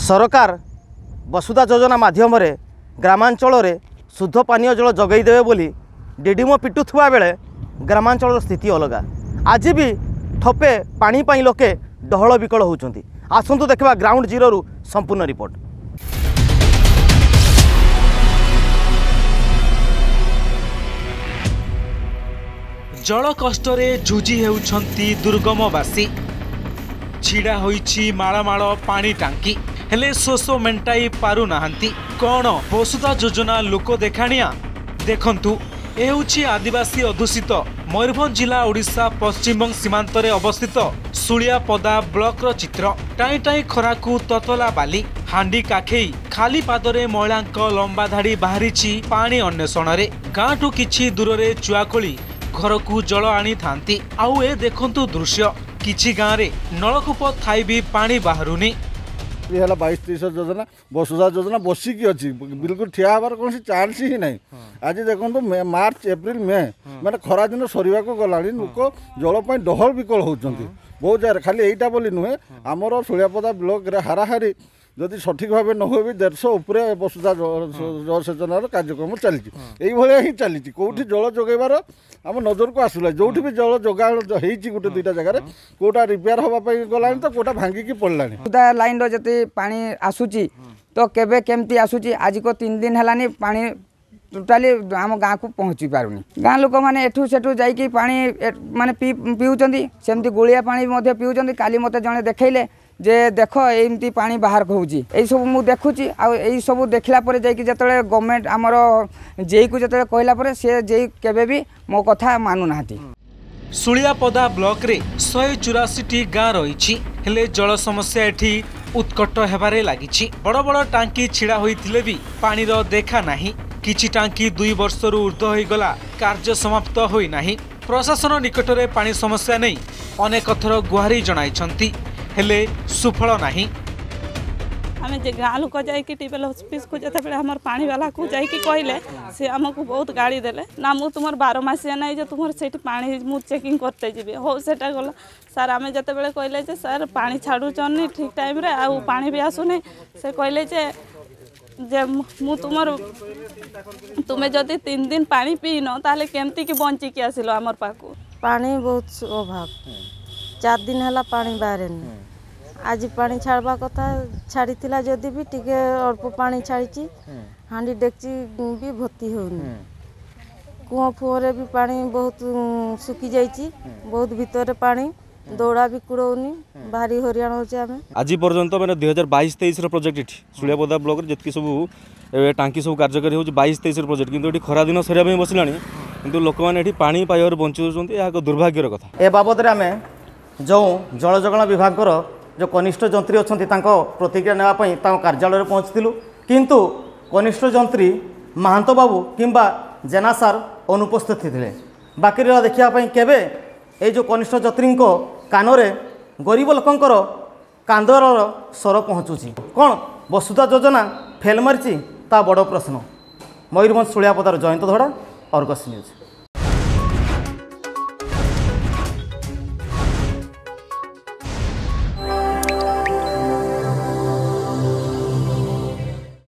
सरकार वसुधा योजना माध्यम ग्रामांचल शुद्ध पानीय जल जगई देवे बोली डीडीमो पिटुवा बेले ग्रामांचल स्थिति अलग। आज भी ठपे पानी पाई लोके डहल विकल होउछंती। आसंतु देखा ग्राउंड जीरो रु संपूर्ण रिपोर्ट। जल कष्टरे झुझी हेउछंती दुर्गमवासी। छिड़ा होईछि माळमाळ पानी टांकी हेले शोष मेंटाई पारु नाहंती। कौन वसुधा योजना लोक देखाणिया देखंतु। ए हेउछि आदिवासी अधुषित मयूरभंज जिला ओडिशा पश्चिमबंग सीमांतरे अवस्थित सुलियापदा ब्लॉक रो चित्र। टाई टाई खराकू ततला बाली हांडी काखेई खाली पादरे महिलांक लंबा धाड़ी बाहरिछि पानी अन्वेषण रे। गाँठू किछि दूर चुआकोली घर को जल आनी थांती। आउ ए देखंतु दृश्य किछि गाँव रे नलकूप थाई भी पानी बाहरुनी। 22-23 योजना वसुधा योजना बसिकी अच्छी बिल्कुल ठिया हबार कौन चान्स ही नहीं। आज देखो मार्च एप्रिल मे मैंने खरा दिन सरिया को गला लोक जलपाई डहल विकल होती बहुत जगह। खाली यहीटा बोली नुहे आमर सुलियापदा ब्लॉक हाराहारी जदि सठिक भाव न हुए भी 150 उपरे वसुधा जलसेचन कार्यक्रम चलती ही चली। कौटी जल जोगाइबार आम नजर को आसला जो भी जल जोगा गोटे दुईटा जगह कोटा रिपेयर होगापाई गला तो कोटा भांगिकी पड़ला। लाइन जति पानी आसूची तो केबे केमती आसूची आज को 3 दिन है पानी टोटाली आम गाँव को पहुँची पारुनी। गाँ लोक मैंने एठू सेठू जाइकी पानी माने पीउचंदी सेमती गुलिया पानी भी पीउचंदी। काली मते जणे देखैले जे देख एमती पानी बाहर होउची एई सब मु देखुची। आ एई सब देखला परे जाइकी जतले गवर्नमेंट हमर जेई को जतले कहला परे से जेई केबे भी मो कथा मानु नाहती। सुलियापदा ब्लॉक रे 184टी गाँ रही हेले जल समस्या एठी उत्कट हेबारे लागिछि। बड़ बड़ टांकी छिड़ा होइथिले भी पानी रो देखा नाही। किछि टांकी 2 वर्षरु ऊर्ध्व होई गला कार्य समाप्त होई नाही। प्रशासन निकटरे पानी समस्या नहीं अनेक थर गुहारी जणाइछंती हेले सुफल नाही। आम जे गाँ लोक जाकि टीवेल ऑफिस को जो आम पानी वाला को जाकि कहले से आमको बहुत गाड़ी देले ना मु तुम 12 मासिया ना जो तुम से पानी मु चेकिंग करते जी हो सेटा गला सार आम जिते बड़े कहले जे सर पानी छाड़ुचनी ठीक टाइम रे आ पानी भी आसुनी से कहले जे मु तुम्हें जदि 3 दिन पानी पीन ताले केमती की बंचिकी आसिल आमर पाखु। पानी बहुत अभाव 4 दिन है पानी बाहर आज पानी छाड़वा कथा छाड़ी जदि भी टिके अल्प पानी छाड़ी हांडी डेक्ची भी भर्ती होनी। कुआ फुअरे भी पानी बहुत सुखी जाइए बहुत भीतर पानी दौड़ा भी कुड़ौनी भारी हरियाण होमें। आज पर्यंत मैंने 2022-23 प्रोजेक्ट सुलियापदा ब्लॉक जी सब टांकी सब कार्यकारी हो 22-23 प्रोजेक्ट किंतु खरा दिन सरिया बसला किंतु लोक मैंने पानी पाइबार बंचुंट यह दुर्भाग्यर कथा। ए बाबद आम जो जल जगण विभाग जो कनिष्ठ जंत्री अच्छा प्रतिक्रिया नापी कार्यालय पहुँचलु किंतु कनिष्ठ जंत्री महांत बाबू किंबा जेना सार अनुपस्थित थे। बाकी रहा देखापी केवे ये जो कनिष्ठ जंत्री कानरे गरीब लोकंर कांदर स्वर पहुँचुची कौन वसुधा योजना फेल मारी ता बड़ प्रश्न। मयूरभंज सुलियापदार जयंत धड़ा, अर्गस न्यूज।